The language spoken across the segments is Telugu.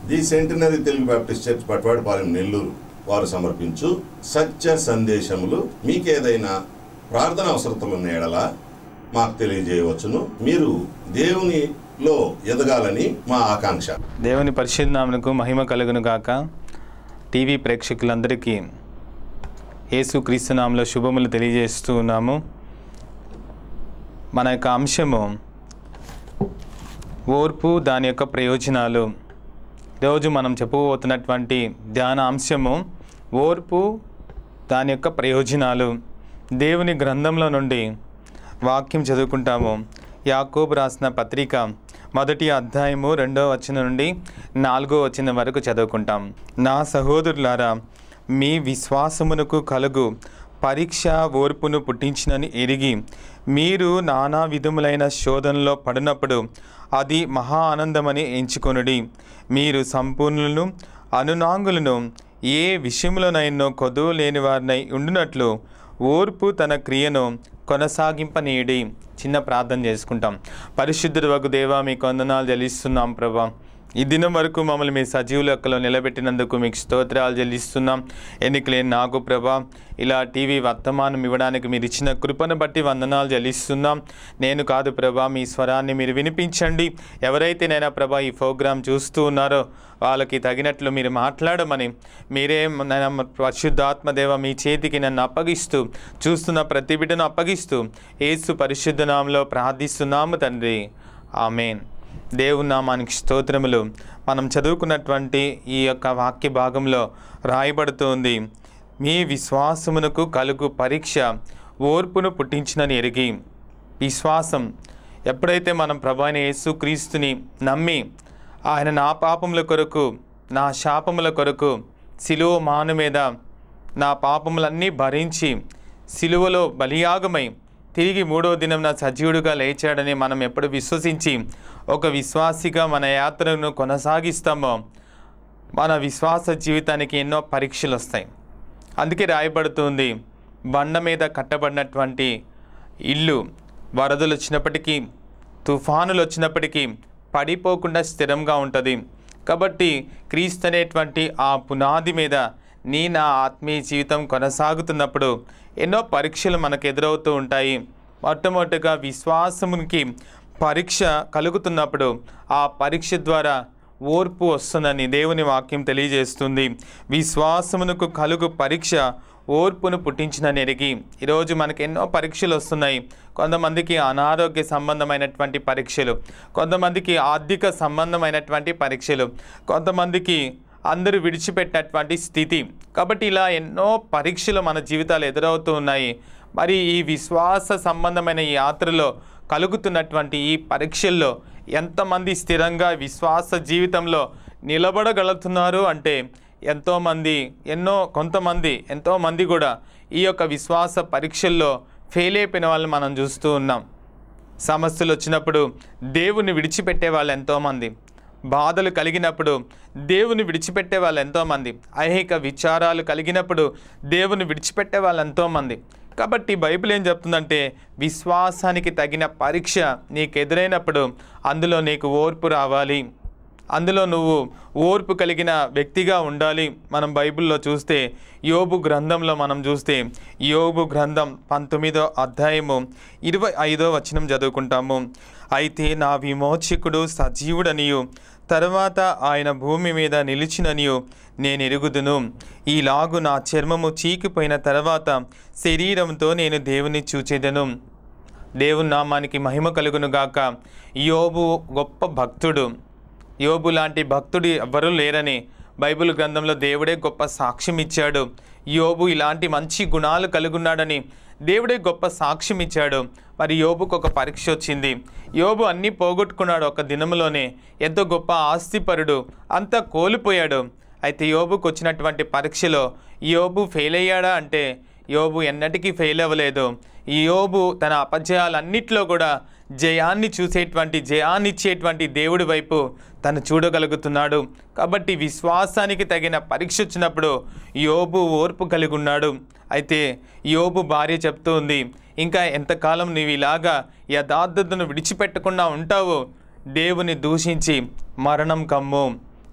The centenary Telugu Baptist church Patwadipalem Nellore వారు సమర్పించు సత్య సందేశములు. మీకేదైనా ప్రార్థన అవసరతలు ఉన్న ఎడల మాకు తెలియజేయవచ్చును. మీరు దేవునిలో ఎదగాలని మా ఆకాంక్ష. దేవుని పరిశుద్ధ నామమునకు మహిమ కలుగును గాక. టీవీ ప్రేక్షకులందరికీ యేసుక్రీస్తు నామములో శుభములు తెలియజేస్తూ ఉన్నాము. మన యొక్క అంశము ఓర్పు, దాని యొక్క ప్రయోజనాలు. ఈరోజు మనం చెప్పబోతున్నటువంటి ధ్యాన అంశము ఓర్పు, దాని యొక్క ప్రయోజనాలు. దేవుని గ్రంథంలో నుండి వాక్యం చదువుకుంటాము. యాకోబు రాసిన పత్రిక 1వ అధ్యాయము 2వ వచనం నుండి 4వ వచనం వరకు చదువుకుంటాం. నా సహోదరులారా, మీ విశ్వాసమునకు కలుగు పరీక్ష ఓర్పును పుట్టించినని ఎరిగి మీరు నానా విధములైన శోధనలో పడినప్పుడు అది మహా ఆనందమని ఎంచుకొనుడి. మీరు సంపూర్ణులను అనునాంగులను ఏ విషయంలోనైనా కొదువు లేని వారినై ఉండునట్లు ఓర్పు తన క్రియను కొనసాగింపనీయడి. చిన్న ప్రార్థన చేసుకుంటాం. పరిశుద్ధుడు వగు దేవా, మీకు వందనాలు చెల్లిస్తున్నాం ప్రభా. ఈ దినం వరకు మమ్మల్ని మీ సజీవ లెక్కలో నిలబెట్టినందుకు మీకు స్తోత్రాలు చెల్లిస్తున్నాం. ఎన్నికలేని నాకు ప్రభా, ఇలా టీవీ వర్తమానం ఇవ్వడానికి మీరు ఇచ్చిన కృపను బట్టి వందనాలు చెల్లిస్తున్నాం. నేను కాదు ప్రభా, మీ స్వరాన్ని మీరు వినిపించండి. ఎవరైతే నైనా ప్రభా ఈ ప్రోగ్రాం చూస్తూ ఉన్నారో వాళ్ళకి తగినట్లు మీరు మాట్లాడమని, మీరే నైనా పరిశుద్ధాత్మదేవ మీ చేతికి నన్ను అప్పగిస్తూ, చూస్తున్న ప్రతి బిడ్డను అప్పగిస్తూ యేసు పరిశుద్ధ నామములో ప్రార్థిస్తున్నాము తండ్రి, ఆమేన్. దేవుని నామానికి స్తోత్రములు. మనం చదువుకున్నటువంటి ఈ యొక్క వాక్య భాగంలో రాయబడుతోంది, మీ విశ్వాసమునకు కలుగు పరీక్ష ఓర్పును పుట్టించినని ఎరిగి. విశ్వాసం ఎప్పుడైతే మనం ప్రభువైన యేసుక్రీస్తుని నమ్మి ఆయన నా పాపముల కొరకు, నా శాపముల కొరకు సిలువ మాను మీద నా పాపములన్నీ భరించి సిలువలో బలియాగమై తిరిగి 3వ దినం సజీవుడిగా లేచాడని మనం ఎప్పుడు విశ్వసించి ఒక విశ్వాసిగా మన యాత్రను కొనసాగిస్తామో మన విశ్వాస జీవితానికి ఎన్నో పరీక్షలు వస్తాయి. అందుకే రాయబడుతుంది, బండ మీద కట్టబడినటువంటి ఇల్లు వరదలు వచ్చినప్పటికీ, తుఫానులు వచ్చినప్పటికీ పడిపోకుండా స్థిరంగా ఉంటుంది. కాబట్టి క్రీస్తు అనేటువంటి ఆ పునాది మీద నా ఆత్మీయ జీవితం కొనసాగుతున్నప్పుడు ఎన్నో పరీక్షలు మనకు ఎదురవుతూ ఉంటాయి. మొట్టమొదటిగా విశ్వాసమునికి పరీక్ష కలుగుతున్నప్పుడు ఆ పరీక్ష ద్వారా ఓర్పు వస్తుందని దేవుని వాక్యం తెలియజేస్తుంది. విశ్వాసమునకు కలుగు పరీక్ష ఓర్పును పుట్టించినని ఎరిగి. ఈరోజు మనకు ఎన్నో పరీక్షలు వస్తున్నాయి. కొంతమందికి అనారోగ్య సంబంధమైనటువంటి పరీక్షలు, కొంతమందికి ఆర్థిక సంబంధమైనటువంటి పరీక్షలు, కొంతమందికి అందరూ విడిచిపెట్టినటువంటి స్థితి. కాబట్టి ఇలా ఎన్నో పరీక్షలు మన జీవితాలు ఎదురవుతూ ఉన్నాయి. మరి ఈ విశ్వాస సంబంధమైన ఈ యాత్రలో కలుగుతున్నటువంటి ఈ పరీక్షల్లో ఎంతమంది స్థిరంగా విశ్వాస జీవితంలో నిలబడగలుగుతున్నారు అంటే ఎంతోమంది కూడా ఈ యొక్క విశ్వాస పరీక్షల్లో ఫెయిల్ అయిపోయిన వాళ్ళని మనం చూస్తూ ఉన్నాం. సమస్యలు వచ్చినప్పుడు దేవుని విడిచిపెట్టే వాళ్ళు ఎంతోమంది, బాధలు కలిగినప్పుడు దేవుని విడిచిపెట్టే వాళ్ళు ఎంతోమంది, ఐహిక విచారాలు కలిగినప్పుడు దేవుని విడిచిపెట్టే వాళ్ళు ఎంతోమంది. కాబట్టి బైబిల్ ఏం చెప్తుందంటే, విశ్వాసానికి తగిన పరీక్ష నీకు ఎదురైనప్పుడు అందులో నీకు ఓర్పు రావాలి, అందులో నువ్వు ఓర్పు కలిగిన వ్యక్తిగా ఉండాలి. మనం బైబిల్లో చూస్తే యోబు గ్రంథంలో మనం చూస్తే యోబు గ్రంథం 19వ అధ్యాయము 25వ వచనం చదువుకుంటాము. అయితే నా విమోచకుడు సజీవుడనియు తర్వాత ఆయన భూమి మీద నిలిచిననియు నేను ఎరుగుదును. ఈలాగు నా చర్మము చీకిపోయిన తర్వాత శరీరంతో నేను దేవుని చూచెదను. దేవుని నామానికి మహిమ కలుగును గాక. యోబు గొప్ప భక్తుడు. యోబు లాంటి భక్తుడు ఎవరూ లేరని బైబిల్ గ్రంథంలో దేవుడే గొప్ప సాక్ష్యం ఇచ్చాడు. యోబు ఇలాంటి మంచి గుణాలు కలిగున్నాడని దేవుడే గొప్ప సాక్ష్యం ఇచ్చాడు. మరి యోబుకు ఒక పరీక్ష వచ్చింది. యోబు అన్నీ పోగొట్టుకున్నాడు ఒక దినంలోనే. ఎంతో గొప్ప ఆస్తిపరుడు, అంతా కోల్పోయాడు. అయితే యోబుకు వచ్చినటువంటి పరీక్షలో యోబు ఫెయిల్ అయ్యాడా అంటే యోబు ఎన్నటికీ ఫెయిల్ అవ్వలేదు. ఈ యోబు తన అపజయాలన్నిట్లో కూడా జయాన్ని ఇచ్చేటువంటి దేవుడి వైపు తను చూడగలుగుతున్నాడు. కాబట్టి విశ్వాసానికి తగిన పరీక్ష వచ్చినప్పుడు యోబు ఓర్పు కలిగి ఉన్నాడు. అయితే యోబు భార్య చెప్తూ ఉంది, ఇంకా ఎంతకాలం నీవు ఇలాగా యథార్థతను విడిచిపెట్టకుండా ఉంటావో దేవుని దూషించి మరణం కమ్ము.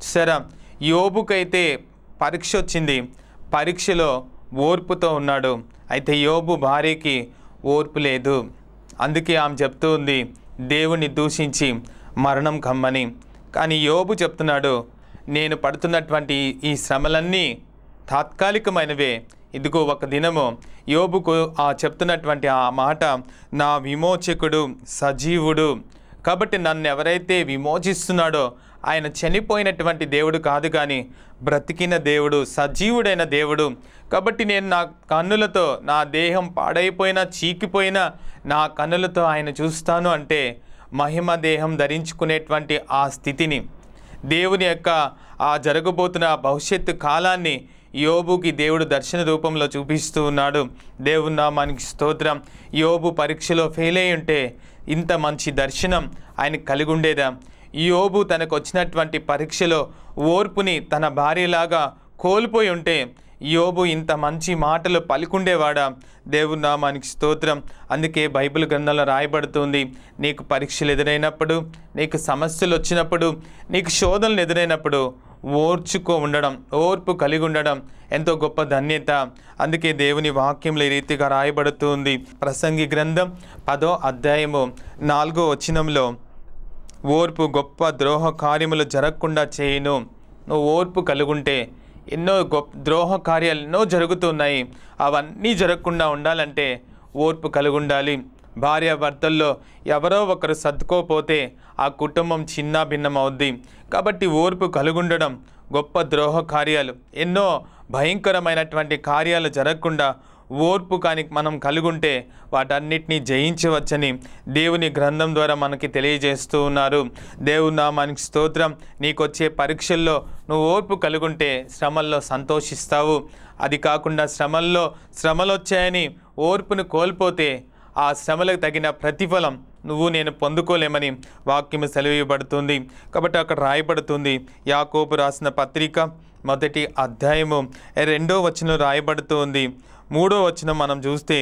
సరే, యోబుకైతే పరీక్ష వచ్చింది, పరీక్షలో ఓర్పుతో ఉన్నాడు. అయితే యోబు భార్యకి ఓర్పు లేదు. అందుకే ఆమె చెప్తూ ఉంది దేవుణ్ణి దూషించి మరణం కమ్మని. కానీ యోబు చెప్తున్నాడు, నేను పడుతున్నటువంటి ఈ శ్రమలన్నీ తాత్కాలికమైనవే. ఇదిగో ఒక దినము యోబుకు చెప్తున్నటువంటి ఆ మాట, నా విమోచకుడు సజీవుడు. కాబట్టి నన్ను ఎవరైతే విమోచిస్తున్నాడో ఆయన చనిపోయినటువంటి దేవుడు కాదు, కానీ బ్రతికిన దేవుడు, సజీవుడైన దేవుడు. కాబట్టి నేను నా కన్నులతో, నా దేహం పాడైపోయినా చీకిపోయినా నా కన్నులతో ఆయన చూస్తాను అంటే మహిమ దేహం ధరించుకునేటువంటి ఆ స్థితిని, దేవుని యొక్క ఆ జరగబోతున్న భవిష్యత్తు కాలాన్ని యోబుకి దేవుడు దర్శన రూపంలో చూపిస్తూ ఉన్నాడు. దేవుని నామానికి స్తోత్రం. యోబు పరీక్షలో ఫెయిల్ అయి ఉంటే ఇంత మంచి దర్శనం ఆయనకు కలిగి ఉండేదా? యోబు తనకు వచ్చినటువంటి పరీక్షలో ఓర్పుని తన భార్యలాగా కోల్పోయి ఉంటే యోబు ఇంత మంచి మాటలు పలికుండేవాడా? దేవుని నామానికి స్తోత్రం. అందుకే బైబిల్ గ్రంథంలో రాయబడుతుంది, నీకు పరీక్షలు ఎదురైనప్పుడు, నీకు సమస్యలు వచ్చినప్పుడు, నీకు శోధనలు ఎదురైనప్పుడు ఓర్చుకో ఉండడం, ఓర్పు కలిగి ఉండడం ఎంతో గొప్ప ధన్యత. అందుకే దేవుని వాక్యంలో ఈ రీతిగా రాయబడుతుంది. ప్రసంగి గ్రంథం 10వ అధ్యాయము 4వ వచనంలో, ఓర్పు గొప్ప ద్రోహ కార్యములు జరగకుండా చేయును. నువ్వు ఓర్పు కలుగుంటే ఎన్నో ద్రోహ కార్యాలు ఎన్నో జరుగుతున్నాయి, అవన్నీ జరగకుండా ఉండాలంటే ఓర్పు కలిగి ఉండాలి. భార్యాభర్తల్లో ఎవరో ఒకరు సర్దుకోపోతే ఆ కుటుంబం చిన్న భిన్నం అవుద్ది. కాబట్టి ఓర్పు కలిగి ఉండడం, గొప్ప ద్రోహ కార్యాలు, ఎన్నో భయంకరమైనటువంటి కార్యాలు జరగకుండా ఓర్పు కానీ మనం కలిగి ఉంటే వాటన్నిటినీ జయించవచ్చని దేవుని గ్రంథం ద్వారా మనకి తెలియజేస్తూ ఉన్నారు. దేవుని నామానికి స్తోత్రం. నీకొచ్చే పరీక్షల్లో నువ్వు ఓర్పు కలిగి ఉంటే శ్రమల్లో సంతోషిస్తావు. అది కాకుండా శ్రమలు వచ్చాయని ఓర్పును కోల్పోతే ఆ శ్రమలకు తగిన ప్రతిఫలం నువ్వు నేను పొందుకోలేమని వాక్యం సెలవివ్వబడుతుంది. కాబట్టి అక్కడ రాయబడుతుంది, యాకోబు రాసిన పత్రిక 1వ అధ్యాయము 2వ వచనం రాయబడుతుంది. 3వ వచనం మనం చూస్తే,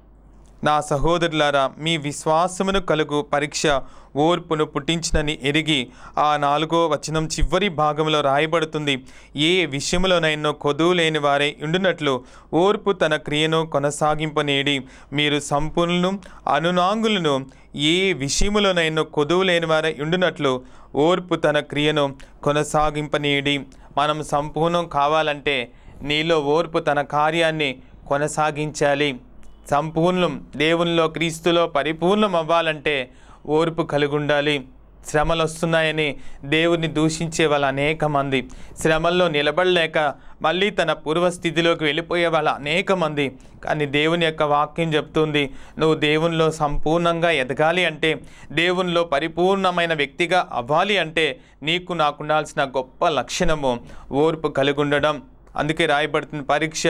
నా సహోదరులారా, మీ విశ్వాసమును కలుగు పరీక్ష ఓర్పును పుట్టించినని ఎరిగి, ఆ 4వ వచనం చివరి భాగంలో రాయబడుతుంది, ఏ విషయంలోనైనా కొదువు లేని వారే ఉండునట్లు ఓర్పు తన క్రియను కొనసాగింపనేడి, మీరు సంపూర్ణులను అనునాంగులను ఏ విషయంలోనైనా కొదువు లేని వారే ఉండునట్లు ఓర్పు తన క్రియను కొనసాగింపనేడి. మనం సంపూర్ణం కావాలంటే నీలో ఓర్పు తన కార్యాన్ని కొనసాగించాలి. సంపూర్ణం దేవునిలో క్రీస్తులో పరిపూర్ణం అవ్వాలంటే ఓర్పు కలిగి ఉండాలి. శ్రమలు వస్తున్నాయని దేవుని దూషించే వాళ్ళు అనేక మంది, శ్రమల్లో నిలబడలేక మళ్ళీ తన పూర్వస్థితిలోకి వెళ్ళిపోయే వాళ్ళ అనేక మంది. కానీ దేవుని యొక్క వాక్యం చెప్తుంది, నువ్వు దేవునిలో సంపూర్ణంగా ఎదగాలి అంటే, దేవునిలో పరిపూర్ణమైన వ్యక్తిగా అవ్వాలి అంటే నీకు నాకు ఉండాల్సిన గొప్ప లక్షణము ఓర్పు కలిగి ఉండడం. అందుకే రాయబడుతున్న పరీక్ష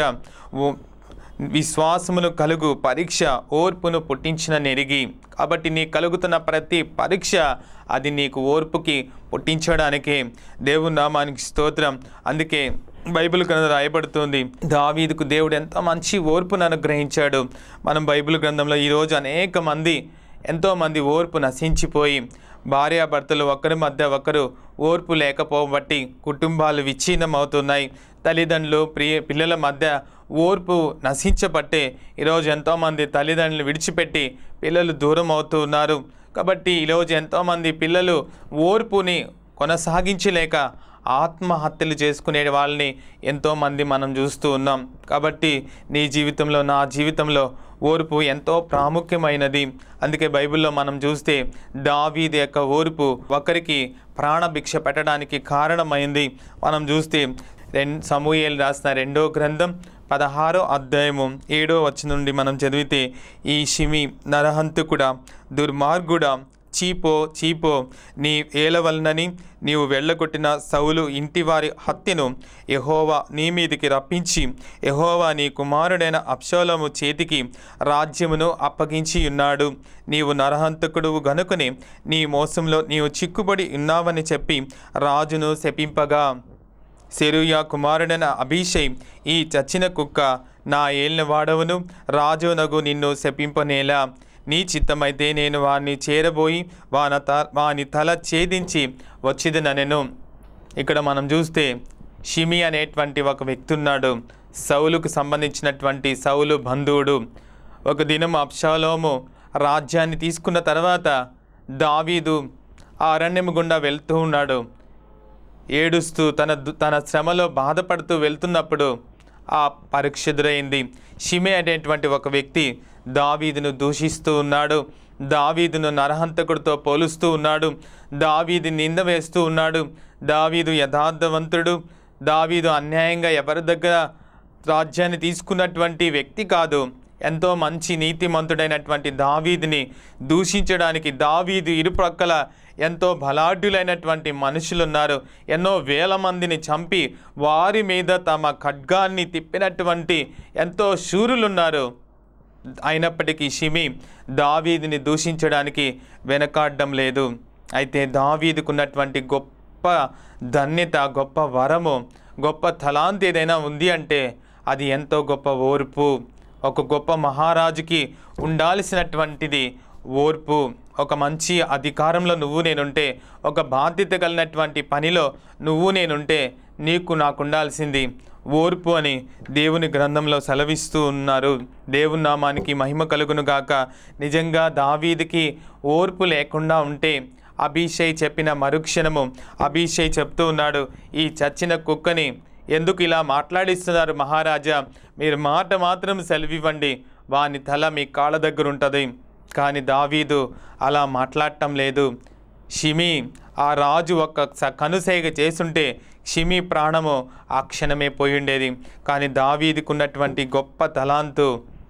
విశ్వాసమును కలుగు పరీక్ష ఓర్పును పుట్టించిన నెరిగి. కాబట్టి నీ కలుగుతున్న ప్రతి పరీక్ష అది నీకు ఓర్పుకి పుట్టించడానికే. దేవుని నామానికి స్తోత్రం. అందుకే బైబిల్ గ్రంథం రాయబడుతుంది, దావీదుకు దేవుడు ఎంత మంచి ఓర్పును అనుగ్రహించాడు. మనం బైబిల్ గ్రంథంలో ఈరోజు ఎంతోమంది ఓర్పు నశించిపోయి భార్యాభర్తలు ఒకరి మధ్య ఒకరు ఓర్పు లేకపోబట్టి కుటుంబాలు విచ్ఛిన్నం అవుతున్నాయి. తల్లిదండ్రులు పిల్లల మధ్య ఓర్పు నశించబట్టే ఈరోజు ఎంతోమంది తల్లిదండ్రులు విడిచిపెట్టి పిల్లలు దూరం అవుతూ ఉన్నారు. కాబట్టి ఈరోజు ఎంతోమంది పిల్లలు ఓర్పుని కొనసాగించలేక ఆత్మహత్యలు చేసుకునే వాళ్ళని ఎంతోమంది మనం చూస్తూ ఉన్నాం. కాబట్టి నీ జీవితంలో, నా జీవితంలో ఓర్పు ఎంతో ప్రాముఖ్యమైనది. అందుకే బైబిల్లో మనం చూస్తే దావీదు యొక్క ఓర్పు ఒకరికి ప్రాణభిక్ష పెట్టడానికి కారణమైంది. మనం చూస్తే సమూయేలు రాసిన 2వ గ్రంథం 16వ అధ్యాయము 7వ వచనం నుండి మనం చదివితే, ఈ షిమి నరహంతకుడా, దుర్మార్గుడా, చీపో నీ ఏలవలనని నీవు వెళ్ళగొట్టిన సౌలు ఇంటివారి హత్యను యెహోవా నీ మీదికి రప్పించి, యెహోవా నీ కుమారుడైన అబ్షాలోము చేతికి రాజ్యమును అప్పగించి ఉన్నాడు. నీవు నరహంతకుడు గనుకనే నీ మోసంలో నీవు చిక్కుబడి ఉన్నావని చెప్పి రాజును శపింపగా, సెరూయా కుమారుడైన అభిషై, ఈ చచ్చిన కుక్క, నా ఏలిన వాడవును రాజునగు నిన్ను శపింపనేలా, నీ చిత్తమైతే నేను వారిని చేరబోయి వాని తల ఛేదించి వచ్చిదనెను. ఇక్కడ మనం చూస్తే షిమి అనేటువంటి ఒక వ్యక్తి ఉన్నాడు. సౌలుకు సంబంధించినటువంటి సౌలు బంధువుడు. ఒక దినం అబ్షాలోము రాజ్యాన్ని తీసుకున్న తర్వాత దావీదు ఆ అరణ్యం గుండా వెళ్తూ ఉన్నాడు. ఏడుస్తూ తన శ్రమలో బాధపడుతూ వెళ్తున్నప్పుడు ఆ పరీక్ష ఎదురైంది. షిమి అనేటువంటి ఒక వ్యక్తి దావీదును దూషిస్తూ ఉన్నాడు. దావీదును నరహంతకుడితో పోలుస్తూ ఉన్నాడు. దావీదు నింద వేస్తూ ఉన్నాడు. దావీదు యథార్థవంతుడు, దావీదు అన్యాయంగా ఎవరి దగ్గర రాజ్యాన్ని తీసుకున్నటువంటి వ్యక్తి కాదు, ఎంతో మంచి నీతిమంతుడైనటువంటి దావీదుని దూషించడానికి దావీదు ఇరుప్రక్కల ఎంతో బలాఢ్యులైనటువంటి మనుషులు ఉన్నారు. ఎన్నో వేల మందిని చంపి వారి మీద తమ ఖడ్గాన్ని తిప్పినటువంటి ఎంతో శూరులు ఉన్నారు. అయినప్పటికీ షిమి దావీదుని దూషించడానికి వెనకాడడం లేదు. అయితే దావీదుకున్నటువంటి గొప్ప ధన్యత, గొప్ప వరము, గొప్ప తలాంతి ఏదైనా ఉంది అంటే అది ఎంతో గొప్ప ఓర్పు. ఒక గొప్ప మహారాజుకి ఉండాల్సినటువంటిది ఓర్పు. ఒక మంచి అధికారంలో నువ్వు నేనుంటే, ఒక బాధ్యత కలిగినటువంటి పనిలో నువ్వు నేనుంటే నీకు నాకు ఉండాల్సింది ఓర్పు అని దేవుని గ్రంథంలో సెలవిస్తూ ఉన్నారు. దేవుని నామానికి మహిమ కలుగును గాక. నిజంగా దావీదుకి ఓర్పు లేకుండా ఉంటే అభిషై చెప్పిన మరుక్షణము అభిషై చెప్తూ ఉన్నాడు, ఈ చచ్చిన కుక్కని ఎందుకు ఇలా మాట్లాడిస్తున్నారు మహారాజా, మీరు మాట మాత్రం సెలవివ్వండి, వాని తల మీ కాళ్ళ దగ్గర ఉంటుంది. కానీ దావీదు అలా మాట్లాడటం లేదు. షిమి ఆ రాజు ఒక కనుసైగ చేసుంటే షిమి ప్రాణము ఆ క్షణమే పోయి ఉండేది. కానీ దావీదుకున్నటువంటి గొప్ప తలాంతు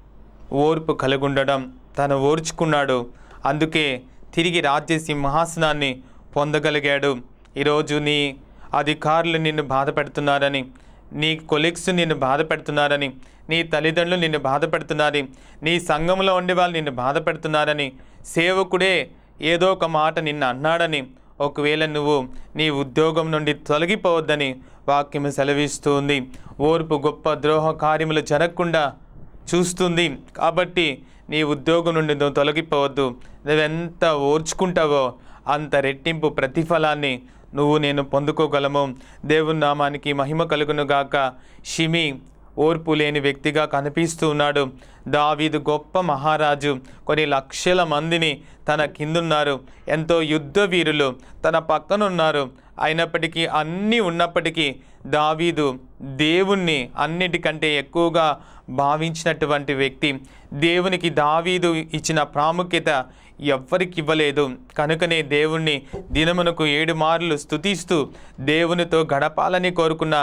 ఓర్పు కలిగుండడం, తను ఓర్చుకున్నాడు. అందుకే తిరిగి రాజ్య సింహాసనాన్ని పొందగలిగాడు. ఈరోజు నీ అధికారులు నిన్ను బాధ పెడుతున్నారని, నీ కొలీగ్స్ నిన్ను బాధ పెడుతున్నారని, నీ తల్లిదండ్రులు నిన్ను బాధ పెడుతున్నారని, నీ సంఘంలో ఉండే వాళ్ళు నిన్ను బాధ పెడుతున్నారని, సేవకుడే ఏదో ఒక మాట నిన్ను అన్నాడని, ఒకవేళ నువ్వు నీ ఉద్యోగం నుండి తొలగిపోవద్దని వాక్యం సెలవిస్తుంది. ఓర్పు గొప్ప ద్రోహ కార్యములు జరగకుండా చూస్తుంది. కాబట్టి నీ ఉద్యోగం నుండి నువ్వు తొలగిపోవద్దు. నువ్వెంత ఓర్చుకుంటావో అంత రెట్టింపు ప్రతిఫలాన్ని నువ్వు నేను పొందుకోగలము. దేవుని నామానికి మహిమ కలుగును గాక. షిమి ఓర్పు లేని వ్యక్తిగా కనిపిస్తూ ఉన్నాడు. దావీదు గొప్ప మహారాజు, కొన్ని లక్షల మందిని తన కిందున్నారు, ఎంతో యుద్ధ వీరులు తన పక్కనున్నారు. అయినప్పటికీ అన్నీ ఉన్నప్పటికీ దావీదు దేవుణ్ణి అన్నిటికంటే ఎక్కువగా భావించినటువంటి వ్యక్తి. దేవునికి దావీదు ఇచ్చిన ప్రాముఖ్యత ఎవ్వరికి ఇవ్వలేదు. కనుకనే దేవుణ్ణి దినమునకు 7 మార్లు స్తుతిస్తూ దేవునితో గడపాలని కోరుకున్న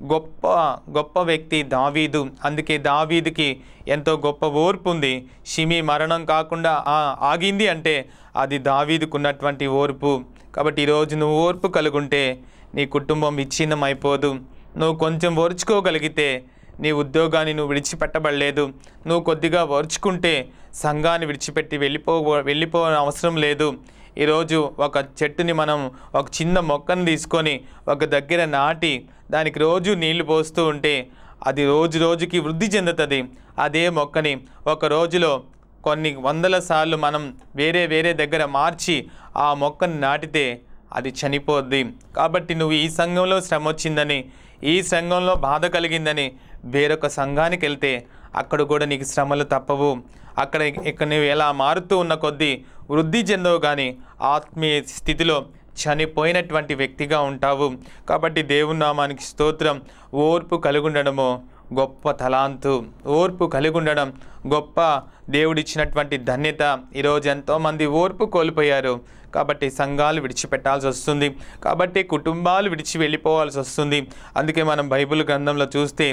గొప్ప వ్యక్తి దావీదు. అందుకే దావీదుకి ఎంతో గొప్ప ఓర్పు ఉంది. షిమి మరణం కాకుండా ఆగింది అంటే అది దావీదుకున్నటువంటి ఓర్పు. కాబట్టి ఈరోజు నువ్వు ఓర్పు కలుగుంటే నీ కుటుంబం విచ్ఛిన్నం అయిపోదు. నువ్వు కొంచెం ఓర్చుకోగలిగితే నీ ఉద్యోగాన్ని నువ్వు విడిచిపెట్టబడలేదు. నువ్వు కొద్దిగా ఓర్చుకుంటే సంఘాన్ని విడిచిపెట్టి వెళ్ళిపోవడం అవసరం లేదు. ఈరోజు ఒక చెట్టుని మనం ఒక చిన్న మొక్కను తీసుకొని ఒక దగ్గర నాటి దానికి రోజు నీళ్లు పోస్తూ ఉంటే అది రోజు రోజుకి వృద్ధి చెందుతుంది. అదే మొక్కని ఒక రోజులో కొన్ని వందల సార్లు మనం వేరే దగ్గర మార్చి ఆ మొక్కను నాటితే అది చనిపోద్ది. కాబట్టి నువ్వు ఈ సంఘంలో శ్రమ వచ్చిందని, ఈ సంఘంలో బాధ కలిగిందని వేరొక సంఘానికి వెళ్తే అక్కడ కూడా నీకు శ్రమలు తప్పవు. ఇక్కడ నువ్వు ఎలా మారుతూ ఉన్న కొద్దీ వృద్ధి చెందవు, కానీ ఆత్మీయ స్థితిలో చనిపోయినటువంటి వ్యక్తిగా ఉంటావు. కాబట్టి దేవుని నామానికి స్తోత్రం. ఓర్పు కలిగుండడము గొప్ప తలాంతు, ఓర్పు కలిగి ఉండడం గొప్ప దేవుడిచ్చినటువంటి ధన్యత. ఈరోజు ఎంతోమంది ఓర్పు కోల్పోయారు. కాబట్టి సంఘాలు విడిచిపెట్టాల్సి వస్తుంది, కాబట్టి కుటుంబాలు విడిచి వెళ్ళిపోవాల్సి వస్తుంది. అందుకే మనం బైబిల్ గ్రంథంలో చూస్తే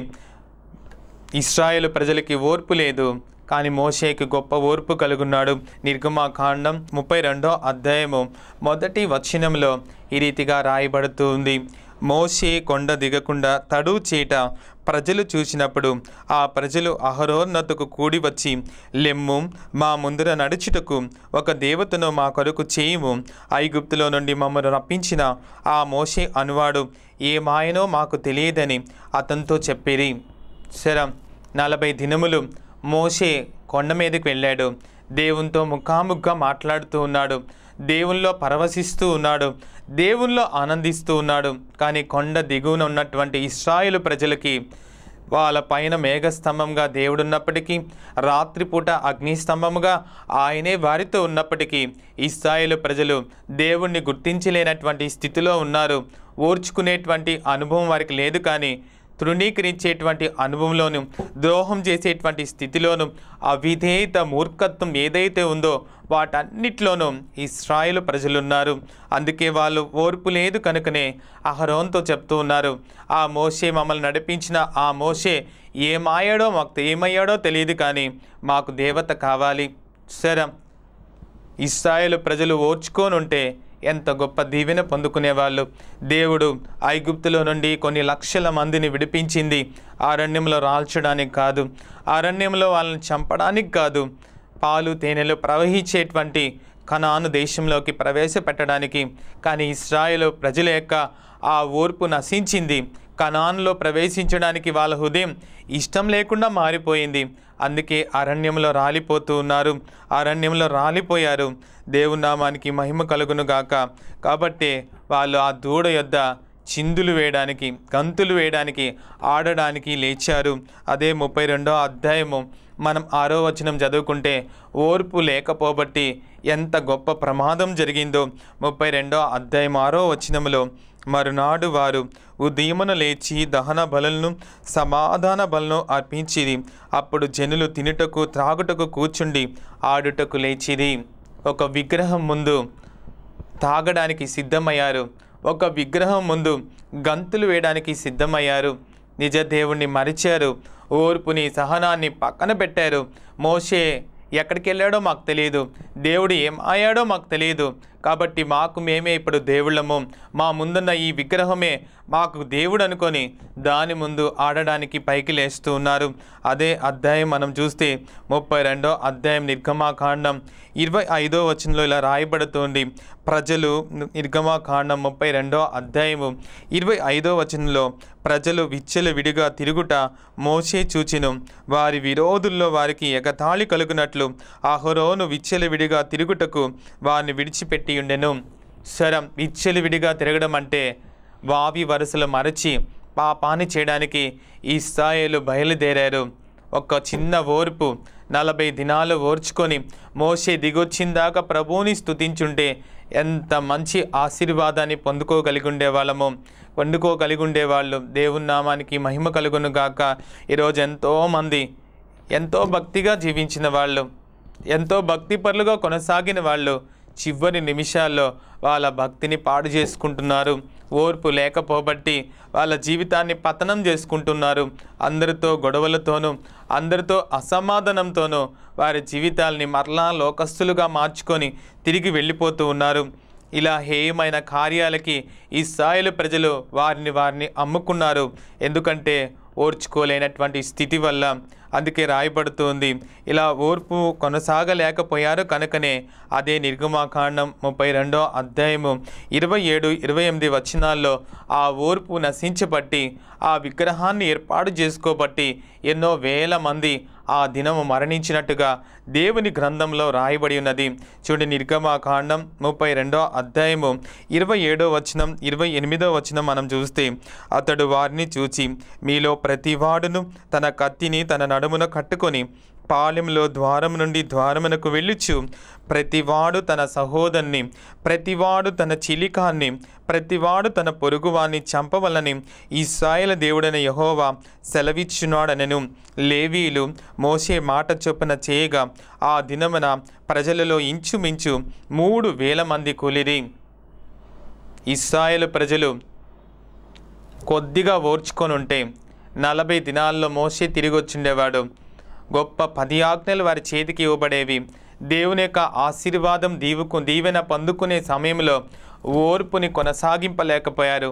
ఇశ్రాయేలు ప్రజలకి ఓర్పు లేదు, కానీ మోషేకి గొప్ప ఓర్పు కలుగున్నాడు. నిర్గమకాండం 32వ అధ్యాయము 1వ వచనంలో ఈ రీతిగా రాయబడుతుంది. మోషే కొండ దిగకుండా తడు చీట ప్రజలు చూసినప్పుడు ఆ ప్రజలు అహరోన్నతుకు కూడి వచ్చి, లెమ్ము, మా ముందర నడుచుటకు ఒక దేవతను మా కొరకు చేయుము, ఐగుప్తులో నుండి మమ్మల్ని రప్పించిన ఆ మోషే అనువాడు ఏ మాయనో మాకు తెలియదని అతనితో చెప్పిరి. సరే, 40 దినములు మోషే కొండ మీదకి వెళ్ళాడు. దేవునితో ముఖాముఖిగా మాట్లాడుతూ ఉన్నాడు. దేవునిలో పరవశిస్తూ ఉన్నాడు, దేవునిలో ఆనందిస్తూ ఉన్నాడు. కానీ కొండ దిగువన ఉన్నటువంటి ఇశ్రాయేలు ప్రజలకి వాళ్ళ పైన మేఘస్తంభంగా దేవుడున్నప్పటికీ, రాత్రిపూట అగ్నిస్తంభముగా ఆయనే వారితో ఉన్నప్పటికీ ఇశ్రాయేలు ప్రజలు దేవుణ్ణి గుర్తించలేనటువంటి స్థితిలో ఉన్నారు. ఓర్చుకునేటువంటి అనుభవం వారికి లేదు. కానీ తృణీకరించేటువంటి అనుభవంలోను, ద్రోహం చేసేటువంటి స్థితిలోను, అవిధేయత మూర్ఖత్వం ఏదైతే ఉందో వాటన్నిటిలోనూ ఇశ్రాయేలు ప్రజలున్నారు. అందుకే వాళ్ళు ఓర్పు లేదు కనుకనే అహరోన్తో చెప్తూ ఉన్నారు, ఆ మోషే మమ్మల్ని నడిపించిన ఆ మోషే ఏమయ్యాడో తెలియదు, కానీ మాకు దేవత కావాలి. సరే, ఇశ్రాయేలు ప్రజలు ఓర్చుకొని ఉంటే ఎంత గొప్ప దీవెన పొందుకునేవాళ్ళు. దేవుడు ఐగుప్తులో నుండి కొన్ని లక్షల మందిని విడిపించింది అరణ్యంలో రాల్చడానికి కాదు, అరణ్యంలో వాళ్ళని చంపడానికి కాదు, పాలు తేనెలు ప్రవహించేటువంటి కనాను దేశంలోకి ప్రవేశపెట్టడానికి. కానీ ఇశ్రాయేలు ప్రజల యొక్క ఆ ఓర్పు నశించింది. కనానులో ప్రవేశించడానికి వాళ్ళ హృదయం ఇష్టం లేకుండా మారిపోయింది. అందుకే అరణ్యంలో రాలిపోతూ ఉన్నారు, అరణ్యంలో రాలిపోయారు. దేవుని నామానికి మహిమ కలుగును గాక. కాబట్టి వాళ్ళు ఆ దూడ యొద్ద చిందులు వేయడానికి, గంతులు వేయడానికి, ఆడడానికి లేచారు. అదే 32వ అధ్యాయము మనం 6వ వచనం చదువుకుంటే, ఓర్పు లేకపోబట్టి ఎంత గొప్ప ప్రమాదం జరిగిందో 32వ అధ్యాయం 6వ వచనంలో, మరునాడు వారు ఉదయమున లేచి దహన బలులను సమాధాన బలులను అర్పించిరి. అప్పుడు జనులు తినుటకు త్రాగుటకు కూర్చుండి ఆడుటకు లేచిరి. ఒక విగ్రహం ముందు తాగడానికి సిద్ధమయ్యారు, ఒక విగ్రహం ముందు గంతులు వేయడానికి సిద్ధమయ్యారు. నిజ దేవుణ్ణి మరిచారు, ఓర్పుని సహనాన్ని పక్కన పెట్టారు. మోషే ఎక్కడికి వెళ్ళాడో మాకు తెలియదు, దేవుడు ఏమయ్యాడో మాకు తెలియదు, కాబట్టి మాకు మేమే ఇప్పుడు దేవుళ్ళము, మా ముందున్న ఈ విగ్రహమే మాకు దేవుడు అనుకొని దాని ముందు ఆడడానికి పైకి లేస్తూ ఉన్నారు. అదే అధ్యాయం మనం చూస్తే 32వ అధ్యాయం నిర్గమాకాండం 25వ వచనంలో ఇలా రాయబడుతుంది. ప్రజలు నిర్గమాకాండం 32వ అధ్యాయము 25వ వచనంలో, ప్రజలు విచ్చలవిడిగా తిరుగుట మోషే చూచెను. వారి విరోధుల్లో వారికి ఎగతాళి కలుగునట్లు అహరోను విచ్చలవిడిగా తిరుగుటకు వారిని విడిచిపెట్టి ఉండెను. సరం, విచ్చలవిడిగా తిరగడం అంటే వావి వరుసలు మరచి పాపాన్ని చేయడానికి ఇశ్రాయేలు బయలుదేరారు. ఒక చిన్న ఓర్పు 40 దినాలు ఓర్చుకొని మోషే దిగొచ్చిందాకా ప్రభువుని స్తుతించుంటే ఎంత మంచి ఆశీర్వాదాన్ని పొందుకోగలిగి ఉండేవాళ్ళు. దేవుని నామానికి మహిమ కలుగును గాక. ఈరోజు ఎంతోమంది ఎంతో భక్తిగా జీవించిన వాళ్ళు, ఎంతో భక్తిపరులుగా కొనసాగిన వాళ్ళు చివరి నిమిషాల్లో వాళ్ళ భక్తిని పాడు చేసుకుంటున్నారు. ఓర్పు లేకపోబట్టి వాళ్ళ జీవితాన్ని పతనం చేసుకుంటున్నారు. అందరితో గొడవలతోనూ, అందరితో అసమాధానంతోనూ వారి జీవితాల్ని మరలా లోకస్తులుగా మార్చుకొని తిరిగి వెళ్ళిపోతూ ఉన్నారు. ఇలా హేయమైన కార్యాలకి ఇశ్రాయేలు ప్రజలు వారిని అమ్ముకున్నారు. ఎందుకంటే ఓర్చుకోలేనటువంటి స్థితి వల్ల. అందుకే రాయబడుతుంది, ఇలా ఓర్పు కొనసాగలేకపోయారు కనుకనే అదే నిర్గమాకాండం 32వ అధ్యాయము 27-28 వచనాల్లో ఆ ఓర్పు నశించబట్టి, ఆ విగ్రహాన్ని ఏర్పాటు చేసుకోబట్టి ఎన్నో వేల మంది ఆ దినము మరణించినట్టుగా దేవుని గ్రంథంలో రాయబడి ఉన్నది. చూడండి, నిర్గమాకాండం 32వ అధ్యాయము 27వ వచనం 28వ వచనం మనం చూస్తే, అతడు వారిని చూచి, మీలో ప్రతివాడును తన కత్తిని తన నడుమున కట్టుకొని పాలెంలో ద్వారం నుండి ద్వారమునకు వెళ్ళుచు, ప్రతివాడు తన సహోదరుని, ప్రతివాడు తన చిలికాన్ని, ప్రతివాడు తన పొరుగువాన్ని చంపవలని ఇశ్రాయేలు దేవుడైన యెహోవా సెలవిచ్చున్నాడనెను. లేవీయులు మోషే మాట చొప్పున చేయగా ఆ దినమున ప్రజలలో ఇంచుమించు 3,000 మంది కూలిరి. ఇశ్రాయేలు ప్రజలు కొద్దిగా ఓర్చుకొని ఉంటే 40 దినాల్లో మోషే తిరిగి వచ్చిండేవాడు. గొప్ప 10 ఆజ్ఞలు వారి చేతికి ఇవ్వబడేవి. దేవుని యొక్క ఆశీర్వాదం దీవెన పొందుకునే సమయంలో ఓర్పుని కొనసాగింపలేకపోయారు.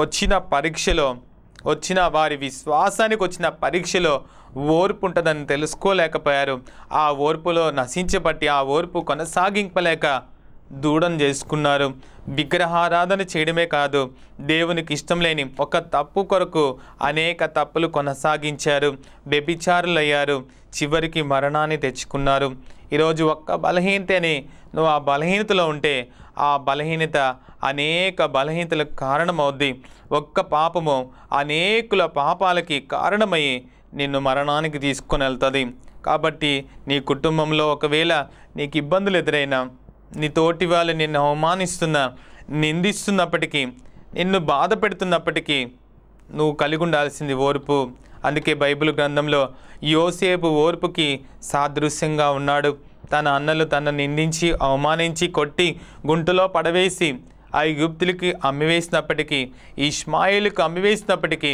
వచ్చిన వారి విశ్వాసానికి వచ్చిన పరీక్షలో ఓర్పు ఉంటుందని తెలుసుకోలేకపోయారు. ఆ ఓర్పులో నశించబట్టి ఆ ఓర్పు కొనసాగింపలేక దూడం చేసుకున్నారు. విగ్రహారాధన చేయడమే కాదు, దేవునికి ఇష్టం లేని ఒక తప్పు కొరకు అనేక తప్పులు కొనసాగించారు. వ్యభిచారులయ్యారు, చివరికి మరణాన్ని తెచ్చుకున్నారు. ఈరోజు ఒక్క బలహీనతని నువ్వు ఆ బలహీనతలో ఉంటే ఆ బలహీనత అనేక బలహీనతలకు కారణమవుద్ది. ఒక్క పాపము అనేకుల పాపాలకి కారణమయ్యి నిన్ను మరణానికి తీసుకొని వెళ్తుంది. కాబట్టి నీ కుటుంబంలో ఒకవేళ నీకు ఇబ్బందులు ఎదురైనా, నీ తోటి వాళ్ళు నిన్ను అవమానిస్తున్నా, నిందిస్తున్నప్పటికీ, నిన్ను బాధ పెడుతున్నప్పటికీ నువ్వు కలిగి ఉండాల్సింది ఓర్పు. అందుకే బైబిల్ గ్రంథంలో యోసేపు ఓర్పుకి సాదృశ్యంగా ఉన్నాడు. తన అన్నలు తనను నిందించి, అవమానించి, కొట్టి, గుంటలో పడవేసి, ఐగుప్తులకి అమ్మివేసినప్పటికీ, ఇష్మాయేలుకు అమ్మివేసినప్పటికీ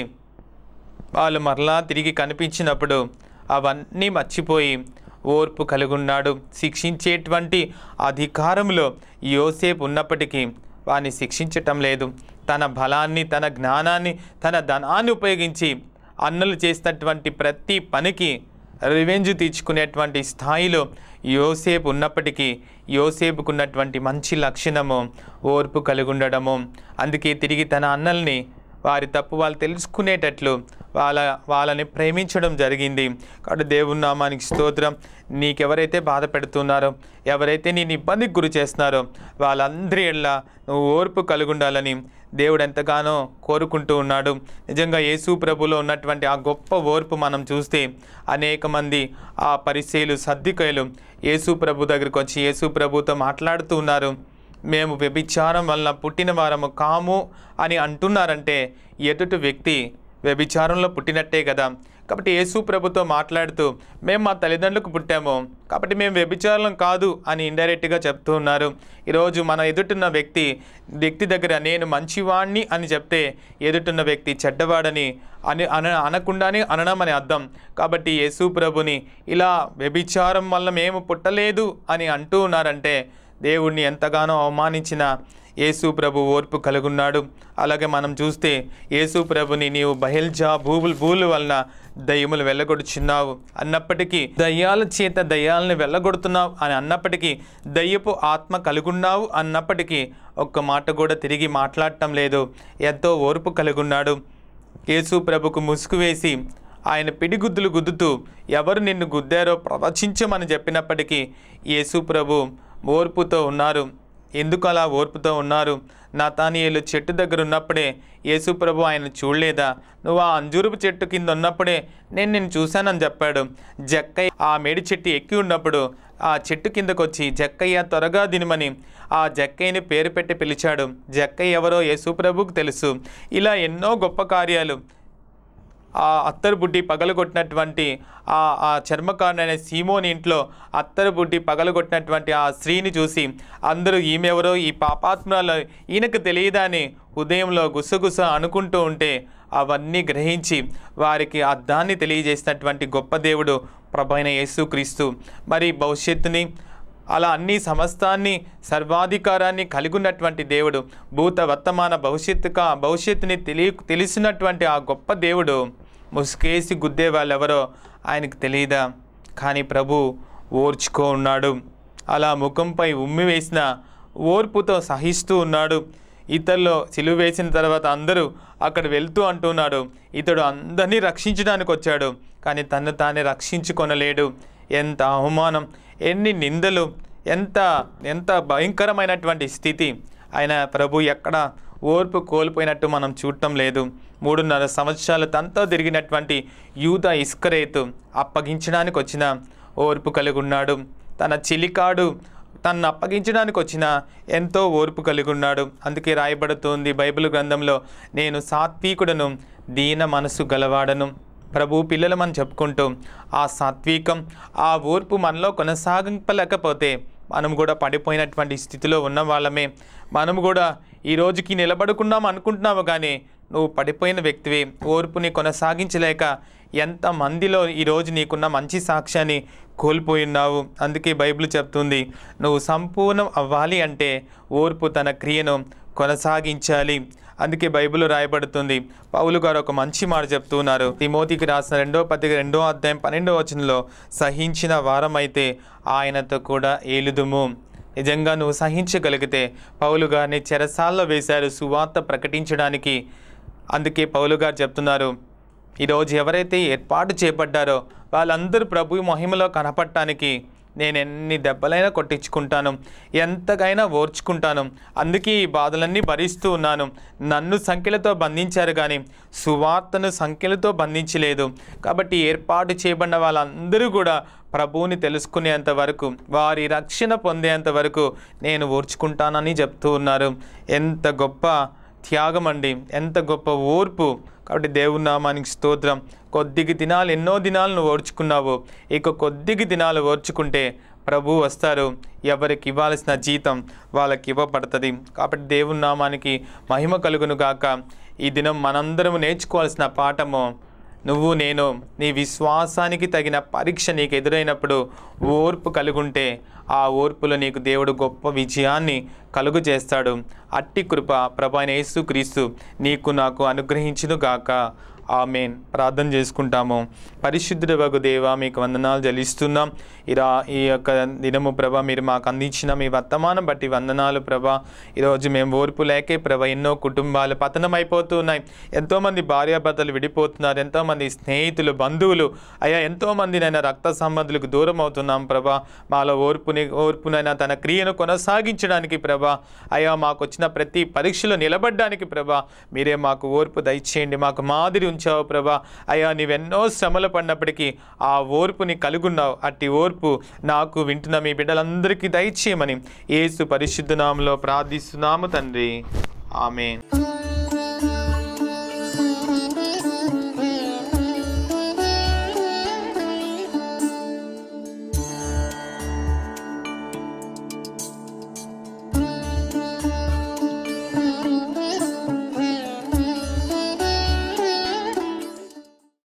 వాళ్ళు మరలా తిరిగి కనిపించినప్పుడు అవన్నీ మర్చిపోయి ఓర్పు కలిగి ఉన్నాడు. శిక్షించేటువంటి అధికారంలో యోసేపు ఉన్నప్పటికీ వారిని శిక్షించటం లేదు. తన బలాన్ని, తన జ్ఞానాన్ని, తన ధనాన్ని ఉపయోగించి అన్నలు చేసినటువంటి ప్రతి పనికి రివెంజ్ తీర్చుకునేటువంటి స్థాయిలో యోసేపు ఉన్నప్పటికీ యోసేపుకు ఉన్నటువంటి మంచి లక్షణము ఓర్పు కలిగి ఉండడము. అందుకే తిరిగి తన అన్నల్ని వారి తప్పు వాళ్ళు తెలుసుకునేటట్లు వాళ్ళని ప్రేమించడం జరిగింది. కాబట్టి దేవుని నామానికి స్తోత్రం. నీకెవరైతే బాధ పెడుతున్నారో, ఎవరైతే నేను ఇబ్బందికి గురి చేస్తున్నారో వాళ్ళందరి ఎడల నువ్వు ఓర్పు కలిగి ఉండాలని దేవుడు ఎంతగానో కోరుకుంటూ ఉన్నాడు. నిజంగా యేసు ప్రభులో ఉన్నటువంటి ఆ గొప్ప ఓర్పు మనం చూస్తే అనేక మంది ఆ పరిసయ్యులు, సద్దుకయ్యులు యేసు ప్రభు దగ్గరికి వచ్చి యేసు ప్రభుతో మాట్లాడుతూ ఉన్నారు. మేము వ్యభిచారం వలన పుట్టిన వారము కాము అని అంటున్నారంటే ఎదుటి వ్యక్తి వ్యభిచారంలో పుట్టినట్టే కదా. కాబట్టి యేసు ప్రభుతో మాట్లాడుతూ మేము మా తల్లిదండ్రులకు పుట్టాము కాబట్టి మేము వ్యభిచారం కాదు అని ఇండైరెక్ట్గా చెప్తూ ఉన్నారు. ఈరోజు మన ఎదుటిన్న వ్యక్తి దగ్గర నేను మంచివాణ్ణి అని చెప్తే ఎదుటిన్న వ్యక్తి చెడ్డవాడని అనకుండానే అనడం అని అర్థం. కాబట్టి యేసు ప్రభుని ఇలా వ్యభిచారం వల్ల మేము పుట్టలేదు అని అంటూ ఉన్నారంటే దేవుణ్ణి ఎంతగానో అవమానించిన యేసు ప్రభు ఓర్పు కలుగున్నాడు. అలాగే మనం చూస్తే యేసు ప్రభుని నీవు బయల్జా భూలు వలన దయ్యములు వెళ్ళగొడుచున్నావు అన్నప్పటికీ, దయ్యాల చేత దయ్యాలను వెళ్ళగొడుతున్నావు అని అన్నప్పటికీ, దయ్యపు ఆత్మ కలుగున్నావు అన్నప్పటికీ ఒక్క మాట కూడా తిరిగి మాట్లాడటం లేదు. ఎంతో ఓర్పు కలుగున్నాడు. యేసు ప్రభుకు ముసుగు వేసి ఆయన పిడిగుద్దులు గుద్దుతూ ఎవరు నిన్ను గుద్దారో ప్రవచించమని చెప్పినప్పటికీ యేసు ప్రభు ఓర్పుతో ఉన్నారు. ఎందుకు అలా ఓర్పుతో ఉన్నారు? నతానియేలు చెట్టు దగ్గర ఉన్నప్పుడే యేసు ప్రభు ఆయన చూడలేదా? నువ్వు ఆ అంజూరపు చెట్టు కింద ఉన్నప్పుడే నేను నిన్ను చూశానని చెప్పాడు. జక్కయ్య ఆ మేడి చెట్టు ఎక్కి ఉన్నప్పుడు ఆ చెట్టు కిందకు వచ్చి జక్కయ్య త్వరగా దినమని ఆ జక్కయ్యని పేరు పెట్టి పిలిచాడు. జక్కయ్య ఎవరో యేసు ప్రభుకు తెలుసు. ఇలా ఎన్నో గొప్ప కార్యాలు. ఆ అత్తరు బుడ్డి పగలగొట్టినటువంటి ఆ చర్మకారుడైన సీమోని ఇంట్లో అత్తరు బుడ్డి పగలగొట్టినటువంటి ఆ స్త్రీని చూసి అందరూ ఈమెవరో, ఈ పాపాత్మలో ఈయనకు తెలియదా అని ఉదయంలో గుసగుస అనుకుంటూ ఉంటే అవన్నీ గ్రహించి వారికి అర్థాన్ని తెలియజేసినటువంటి గొప్ప దేవుడు ప్రభైన యేసుక్రీస్తు. మరి భవిష్యత్తుని అలా అన్ని సమస్తాన్ని సర్వాధికారాన్ని కలిగి ఉన్నటువంటి దేవుడు, భూత వర్తమాన భవిష్యత్తుని తెలిసినటువంటి ఆ గొప్ప దేవుడు ముసుకేసి గుద్దే వాళ్ళెవరో ఆయనకు తెలియదా? కానీ ప్రభు ఓర్చుకో ఉన్నాడు. అలా ముఖంపై ఉమ్మి వేసిన ఓర్పుతో సహిస్తూ ఉన్నాడు. ఇతరులో సిలువ వేసిన తర్వాత అందరూ అక్కడ వెళ్తూ అంటున్నాడు ఇతడు అందరినీ రక్షించడానికి వచ్చాడు, కానీ తను తానే రక్షించుకొనలేడు. ఎంత అవమానం, ఎన్ని నిందలు, ఎంత భయంకరమైనటువంటి స్థితి. ఆయన ప్రభు ఎక్కడ ఓర్పు కోల్పోయినట్టు మనం చూడటం లేదు. 3.5 సంవత్సరాలు తనతో తిరిగినటువంటి యూదా ఇస్కరేతు అప్పగించడానికి వచ్చిన ఓర్పు కలిగి ఉన్నాడు. తన చిలికాడు తనను అప్పగించడానికి వచ్చిన ఎంతో ఓర్పు కలిగి ఉన్నాడు. అందుకే రాయబడుతుంది బైబిల్ గ్రంథంలో, నేను సాత్వికుడను, దీన మనసు గలవాడను. ప్రభు పిల్లలు మనం చెప్పుకుంటూ ఆ సాత్వికం, ఆ ఓర్పు మనలో కొనసాగింపలేకపోతే మనం కూడా పడిపోయినటువంటి స్థితిలో ఉన్న వాళ్ళమే. మనము కూడా ఈ రోజుకి నిలబడుకున్నాం అనుకుంటున్నాము, కానీ నువ్వు పడిపోయిన వ్యక్తివి. ఓర్పుని కొనసాగించలేక ఎంతమందిలో ఈరోజు నీకున్న మంచి సాక్ష్యాన్ని కోల్పోయి ఉన్నావు. అందుకే బైబిల్ చెప్తుంది, నువ్వు సంపూర్ణం అవ్వాలి అంటే ఓర్పు తన క్రియను కొనసాగించాలి. అందుకే బైబిల్ రాయబడుతుంది, పౌలు గారు ఒక మంచి మాట చెప్తున్నారు. తిమోతికి రాసిన 2వ పత్రిక 2వ అధ్యాయం 12వ వచనంలో, సహించిన వారమైతే ఆయనతో కూడా ఏలుదుము. నిజంగా నువ్వు సహించగలిగితే, పౌలు గారిని చెరసాల్లో వేశారు సువార్త ప్రకటించడానికి. అందుకే పౌలు గారు చెప్తున్నారు, ఈరోజు ఎవరైతే ఏర్పాటు చేపడ్డారో వాళ్ళందరూ ప్రభు మహిమలో కనపడటానికి నేను ఎన్ని దెబ్బలైనా కొట్టించుకుంటాను, ఎంతకైనా ఓర్చుకుంటాను. అందుకే ఈ బాధలన్నీ భరిస్తూ ఉన్నాను. నన్ను సంఖ్యలతో బంధించారు కానీ సువార్తను సంఖ్యలతో బంధించలేదు. కాబట్టి ఏర్పాటు చేయబడిన వాళ్ళందరూ కూడా ప్రభువుని తెలుసుకునేంత వరకు, వారి రక్షణ పొందేంత వరకు నేను ఓర్చుకుంటానని చెప్తూ ఉన్నారు. ఎంత గొప్ప త్యాగం అండి, ఎంత గొప్ప ఓర్పు. కాబట్టి దేవుని నామానికి స్తోత్రం. కొద్దిగా దినాలు, ఎన్నో దినాలు నువ్వు ఓర్చుకున్నావు, ఇక కొద్దిగా దినాలు ఓర్చుకుంటే ప్రభు వస్తారు. ఎవరికి ఇవ్వాల్సిన జీతం వాళ్ళకి ఇవ్వబడుతుంది. కాబట్టి దేవుని నామానికి మహిమ కలుగును గాక. ఈ దినం మనందరం నేర్చుకోవాల్సిన పాఠము, నువ్వు నేను నీ విశ్వాసానికి తగిన పరీక్ష నీకు ఎదురైనప్పుడు ఓర్పు కలుగుంటే ఆ ఓర్పులో నీకు దేవుడు గొప్ప విజయాన్ని కలుగు చేస్తాడు. అట్టి కృప ప్రభు అయిన యేసుక్రీస్తు నీకు నాకు అనుగ్రహించును గాక. ఆమేన్. ప్రార్థన చేసుకుంటాము. పరిశుద్ధుడవగు దేవా, మీకు వందనాలు చెల్లిస్తున్నాం. ఈ యొక్క దినము ప్రభా మీరు మాకు అందించిన మీ వర్తమానం బట్టి వందనాలు ప్రభా. ఈరోజు మేము ఓర్పు లేకే ప్రభా ఎన్నో కుటుంబాలు పతనం అయిపోతున్నాయి. ఎంతోమంది భార్యాభర్తలు విడిపోతున్నారు, ఎంతోమంది స్నేహితులు, బంధువులు, అయ్యా ఎంతోమంది నైనా రక్త సంబంధులకు దూరం అవుతున్నాం ప్రభా. మాలో ఓర్పునైనా తన క్రియను కొనసాగించడానికి ప్రభా, అయ్యా మాకు వచ్చిన ప్రతి పరీక్షలో నిలబడడానికి ప్రభా మీరే మాకు ఓర్పు దయచేయండి. మాకు మాదిరి ఉంచావు ప్రభా. అయ్యా నీవెన్నో శ్రమలు పడినప్పటికీ ఆ ఓర్పుని కలుగున్నావు. అట్టి ఓర్పు నాకు వింటున్న మీ బిడ్డలందరికీ దయచేయమని యేసు పరిశుద్ధ నామములో ప్రార్థిస్తున్నాము తండ్రి. ఆమేన్.